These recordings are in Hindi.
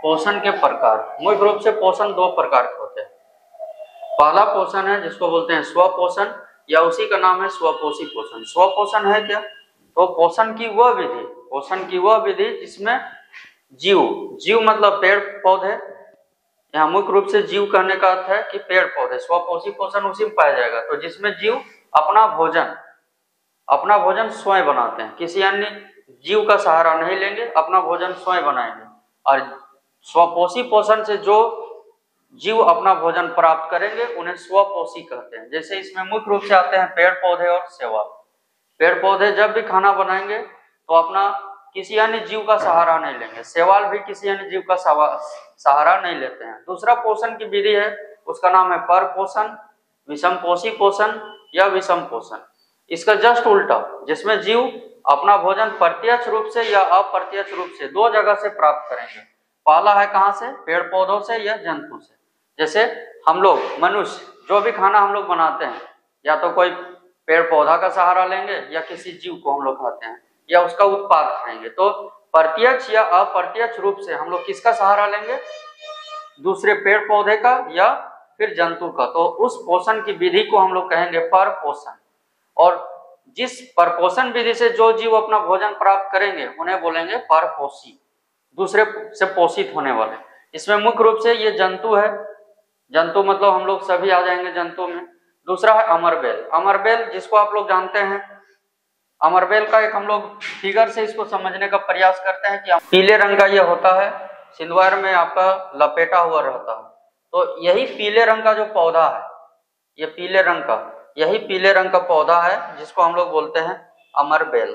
पोषण के प्रकार। मुख्य रूप से पोषण दो प्रकार के होते हैं। पहला पोषण है जिसको बोलते हैं स्वपोषण, या उसी का नाम है स्वपोषी पोषण। स्वपोषण है क्या? तो पोषण की वह विधि जिसमें जीव मतलब पेड़ पौधे, यहाँ मुख्य रूप से जीव कहने का अर्थ है कि पेड़ पौधे। स्वपोषी पोषण उसी में पाया जाएगा तो जिसमें जीव अपना भोजन स्वयं बनाते हैं, किसी अन्य जीव का सहारा नहीं लेंगे, अपना भोजन स्वयं बनाएंगे। और स्वपोषी पोषण से जो जीव अपना भोजन प्राप्त करेंगे उन्हें स्वपोषी कहते हैं। जैसे इसमें मुख्य रूप से आते हैं पेड़ पौधे और शैवाल। पेड़ पौधे जब भी खाना बनाएंगे तो अपना किसी अन्य जीव का सहारा नहीं लेंगे, शैवाल भी किसी अन्य जीव का सहारा नहीं लेते हैं। दूसरा पोषण की विधि है, उसका नाम है पर पोषण, विषमपोषी पोषण या विषम पोषण। इसका जस्ट उल्टा, जिसमें जीव अपना भोजन प्रत्यक्ष रूप से या अप्रत्यक्ष रूप से दो जगह से प्राप्त करेंगे। पहला है कहाँ से? पेड़ पौधों से या जंतु से। जैसे हम लोग मनुष्य जो भी खाना हम लोग बनाते हैं, या तो कोई पेड़ पौधा का सहारा लेंगे या किसी जीव को हम लोग खाते हैं या उसका उत्पाद खाएंगे। तो प्रत्यक्ष या अप्रत्यक्ष रूप से हम लोग किसका सहारा लेंगे? दूसरे पेड़ पौधे का या फिर जंतु का। तो उस पोषण की विधि को हम लोग कहेंगे पर पोषण। और जिस परपोषण विधि से जो जीव अपना भोजन प्राप्त करेंगे उन्हें बोलेंगे परपोषी, दूसरे से पोषित होने वाले। इसमें मुख्य रूप से ये जंतु है, जंतु मतलब हम लोग सभी आ जाएंगे जंतु में। दूसरा है अमरबेल। अमरबेल जिसको आप लोग जानते हैं, अमरबेल का एक हम लोग फिगर से इसको समझने का प्रयास करते हैं कि पीले रंग का ये होता है, सिंदूर में आपका लपेटा हुआ रहता है। तो यही पीले रंग का जो पौधा है, ये पीले रंग का पौधा है जिसको हम लोग बोलते हैं अमरबेल।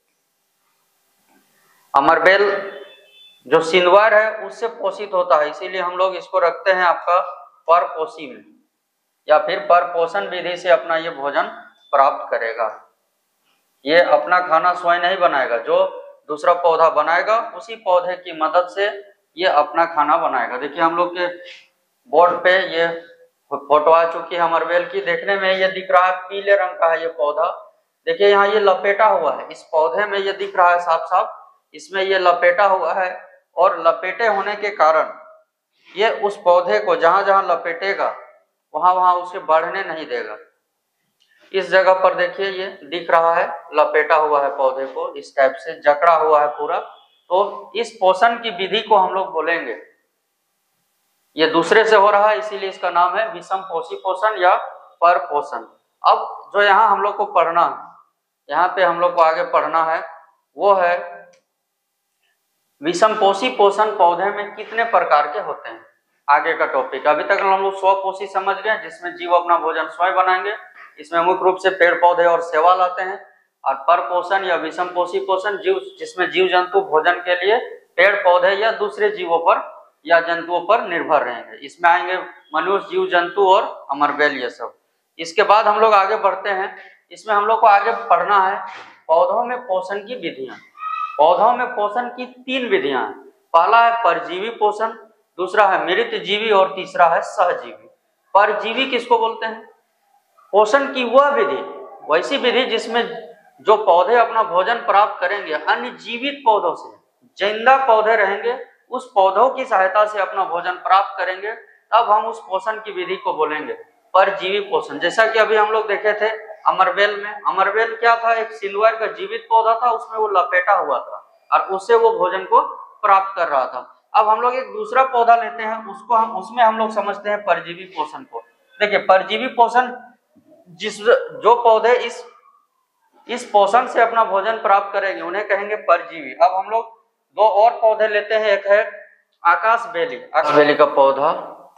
अमरबेल जो सिंदूर है उससे पोषित होता है, इसीलिए हम लोग इसको रखते हैं आपका परपोषी में, या फिर परपोषण विधि से अपना ये भोजन प्राप्त करेगा। ये अपना खाना स्वयं नहीं बनाएगा, जो दूसरा पौधा बनाएगा उसी पौधे की मदद से ये अपना खाना बनाएगा। देखिए हम लोग के बोर्ड पे ये फोटो आ चुकी है अमरबेल की। देखने में ये दिख रहा है पीले रंग का है ये पौधा। देखिए यहाँ ये लपेटा हुआ है, इस पौधे में ये दिख रहा है साफ साफ, इसमें ये लपेटा हुआ है। और लपेटे होने के कारण ये उस पौधे को जहां जहां लपेटेगा वहां उसे बढ़ने नहीं देगा। इस जगह पर देखिए ये दिख रहा है लपेटा हुआ है पौधे को, इस टाइप से जकड़ा हुआ है पूरा। तो इस पोषण की विधि को हम लोग बोलेंगे, ये दूसरे से हो रहा है इसीलिए इसका नाम है विषमपोषी पोषण या पर पोषण। अब जो यहाँ हम लोग को पढ़ना है, यहाँ पे हम लोग को आगे पढ़ना है वो है विषमपोषी पोषण पौधे में कितने प्रकार के होते हैं। आगे का टॉपिक, अभी तक हम लोग स्वपोषी समझ गए जिसमें जीव अपना भोजन स्वयं बनाएंगे, इसमें मुख्य रूप से पेड़ पौधे और शैवाल आते हैं। और पर पोषण या विषमपोषी पोषण जिसमें जीव जंतु भोजन के लिए पेड़ पौधे या दूसरे जीवों पर या जंतुओं पर निर्भर रहेंगे। इसमें आएंगे मनुष्य, जीव जंतु और अमरबेल ये सब। इसके बाद हम लोग आगे बढ़ते हैं, इसमें हम लोग को आगे पढ़ना है पौधों में पोषण की विधियां। पौधों में पोषण की 3 विधियां हैं। पहला है परजीवी पोषण, दूसरा है मृतजीवी और तीसरा है सहजीवी। परजीवी किसको बोलते हैं? पोषण की वह विधि, वैसी विधि जिसमें जो पौधे अपना भोजन प्राप्त करेंगे अन्य जीवित पौधों से, जिंदा पौधे रहेंगे उस पौधों की सहायता से अपना भोजन प्राप्त करेंगे, तब हम उस पोषण की विधि को बोलेंगे परजीवी पोषण। जैसा कि अभी हम लोग देखे थे अमरबेल में, अमरबेल क्या था? एक सिल्वर का जीवित पौधा था, उसमें वो लपेटा हुआ था और उससे वो भोजन को प्राप्त कर रहा था। अब हम लोग एक दूसरा पौधा लेते हैं, उसमें हम लोग समझते हैं परजीवी पोषण को। देखिए परजीवी पोषण जो पौधे इस पोषण से अपना भोजन प्राप्त करेंगे उन्हें कहेंगे परजीवी। अब हम लोग 2 और पौधे लेते हैं, एक है आकाशबेली का पौधा।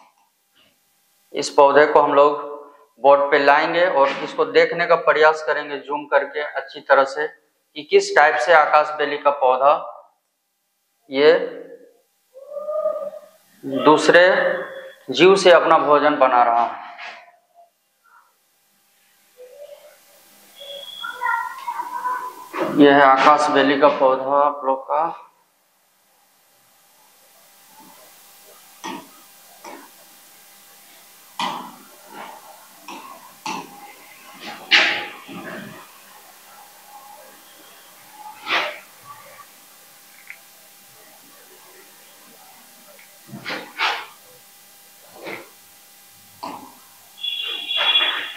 इस पौधे को हम लोग बोर्ड पे लाएंगे और इसको देखने का प्रयास करेंगे जूम करके अच्छी तरह से कि किस टाइप से आकाशबेली का पौधा ये दूसरे जीव से अपना भोजन बना रहा है। यह है आकाशबेली का पौधा आप लोग का।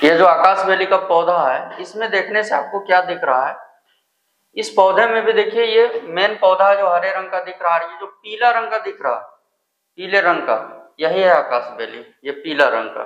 ये जो आकाशबेली का पौधा है, इसमें देखने से आपको क्या दिख रहा है, इस पौधे में भी देखिए ये मेन पौधा है जो हरे रंग का दिख रहा है, ये जो पीला रंग का दिख रहा है, पीले रंग का, यही है आकाशबेली, ये पीला रंग का।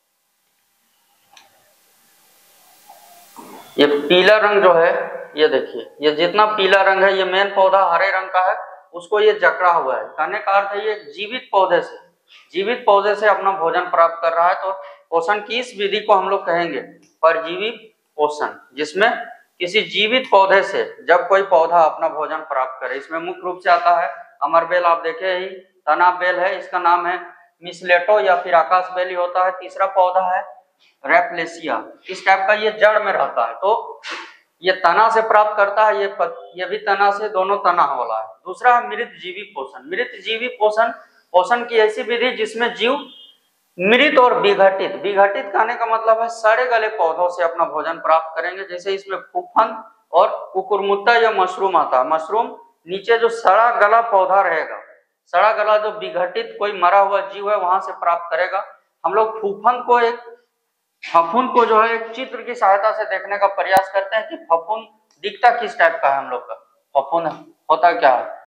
ये पीला रंग जो है, ये देखिए, ये जितना पीला रंग है, ये मेन पौधा हरे रंग का है, उसको ये जकड़ा हुआ है। कहने का अर्थ है ये जीवित पौधे से अपना भोजन प्राप्त कर रहा है। तो पोषण की इस विधि को हम लोग कहेंगे परजीवी पोषण, जिसमें किसी जीवित पौधे से जब कोई पौधा अपना भोजन प्राप्त करे। इसमें मुख्य रूप से आता है अमरबेल, आप देखे ही, तना बेल है, इसका नाम है मिसलेटो या फिर आकाशबेली होता है। तीसरा पौधा है रेपलेसिया, इस टाइप का ये जड़ में रहता है, तो ये तना से प्राप्त करता है, ये भी तना से, दोनों तना वाला है। दूसरा है मृत जीवी पोषण। मृत जीवी पोषण, पोषण की ऐसी विधि जिसमें जीव मृत और विघटित, विघटित कहने का मतलब है सड़े गले पौधों से अपना भोजन प्राप्त करेंगे। जैसे इसमें फूफन और कुकुरमुत्ता या मशरूम आता है। मशरूम नीचे जो सड़ा गला पौधा रहेगा, सड़ा गला जो विघटित कोई मरा हुआ जीव है वहां से प्राप्त करेगा। हम लोग फफूंद को जो है एक चित्र की सहायता से देखने का प्रयास करते हैं कि फफूंद दिखता किस टाइप का है। हम लोग का फफूंद होता क्या है,